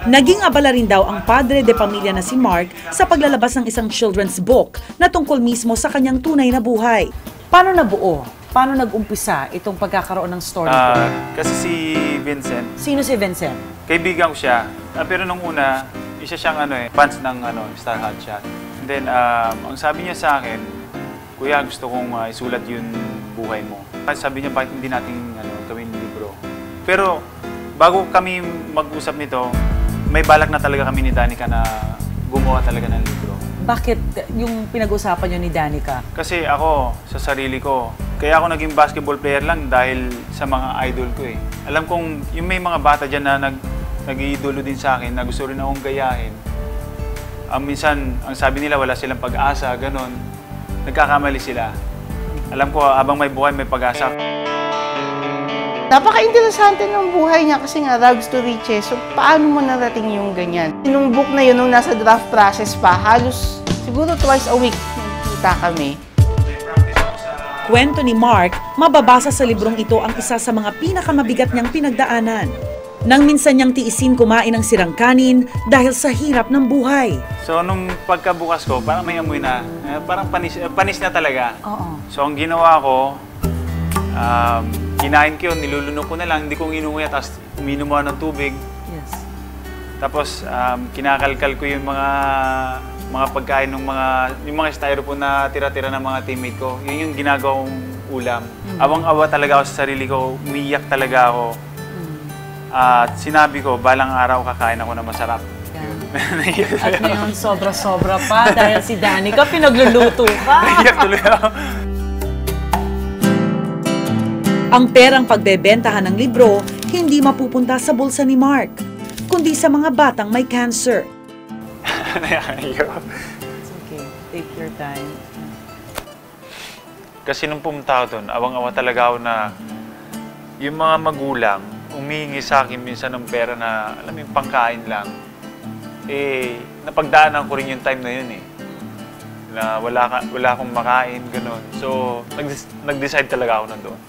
Naging abala rin daw ang padre de pamilya na si Mark sa paglalabas ng isang children's book na tungkol mismo sa kanyang tunay na buhay. Paano nabuo? Paano nag-umpisa itong pagkakaroon ng story book? Kasi si Vincent, Sino si Vincent? kaibigan ko siya. Pero nung una, isa siyang fans ng Star Hotshot. And then, ang sabi niya sa akin, Kuya, gusto kong isulat yung buhay mo. Sabi niya, bakit hindi natin gawin libro? Pero bago kami mag-usap nito, may balak na talaga kami ni Danica na gumawa talaga ng libro. Bakit yung pinag-usapan niyo ni Danica? Kasi ako, sa sarili ko, kaya ako naging basketball player lang dahil sa mga idol ko eh. Alam kong yung may mga bata dyan na nag-iidolo din sa akin, na gusto rin akong gayahin. Minsan, ang sabi nila wala silang pag-asa, ganon. Nagkakamali sila. Alam ko, habang may buhay, may pag-asa. Napaka-interesante ng buhay niya kasi nga rags to riches. So, paano mo narating yung ganyan? Nung book na yun, nung nasa draft process pa, halos siguro twice a week nagkita kami. Kwento ni Mark, mababasa sa librong ito ang isa sa mga pinakamabigat niyang pinagdaanan. Nang minsan niyang tiisin kumain ng sirang kanin dahil sa hirap ng buhay. So, nung pagkabukas ko, parang may amoy na, parang panis na talaga. Oo. So, ang ginawa ko, kinain ko yun, nilulunok ko na lang, hindi ko inunguya, tapos uminom ako ng tubig. Yes. Tapos, kinakalkal ko yung mga pagkain ng yung mga styrofoam na tira-tira ng mga teammate ko. Yun yung ginagawang ulam. Awang-awa talaga ako sa sarili ko, umiyak talaga ako. At sinabi ko, balang araw kakain ako na masarap. Yeah. At ngayon, sobra-sobra pa dahil si Danica pinagluluto pa. Naiyak tuloy ako. Ang perang pagbebentahan ng libro, hindi mapupunta sa bulsa ni Mark, kundi sa mga batang may cancer. Naiyak. It's okay. Take your time. Kasi nung pumunta ako doon, awang-awa talaga ako na yung mga magulang, umihingi sa akin minsan ng pera na, alam mo yung pangkain lang. Napagdaanan ko rin yung time na yun eh. Na wala akong makain, gano'n. So, nag-decide talaga ako na doon.